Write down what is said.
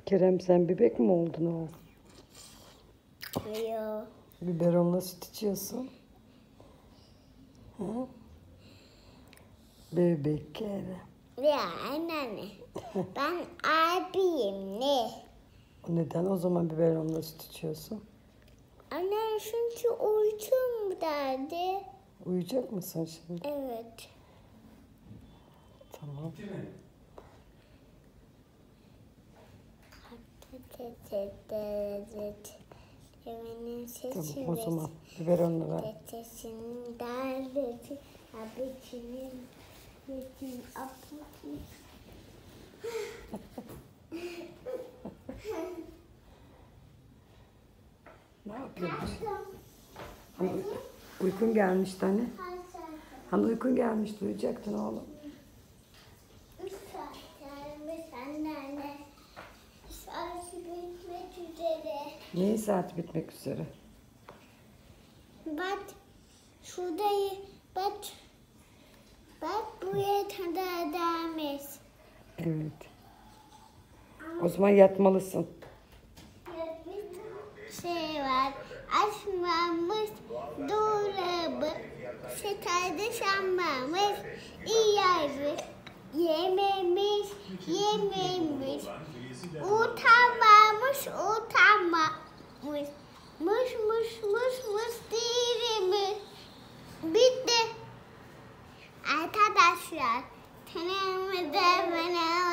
Kerem sen bebek mi oldun oğlum? Yok. Biberonla süt içiyorsun. Ha? Bebek Kerem. Ya anneanne. Ben abiyim ne? Neden o zaman biberonla süt içiyorsun? Anne çünkü uykum derdi. Uyuyacak mısın şimdi? Evet. Tamam. Evinin Tamam sesi o zaman biberonla ver. Sesinin derdeti. Abicinin yetim aputi. Ne yapıyorsun? Hani uykun gelmişti hani. Hani uykun gelmişti uyuyacaktın oğlum. 3 saatlerimiz anneanne. Saati bitmek üzere. Neyin saati bitmek üzere? Bak şurada bak. Bak buraya kadar devam et. Evet. O zaman yatmalısın. Şey var. Açmamış dolabı. Şekerde sanmamış. İyiymiş. Yememiş. Utanmamış. Mış değilmiş. Bitti. Arkadaşlar. Kanalımıza abone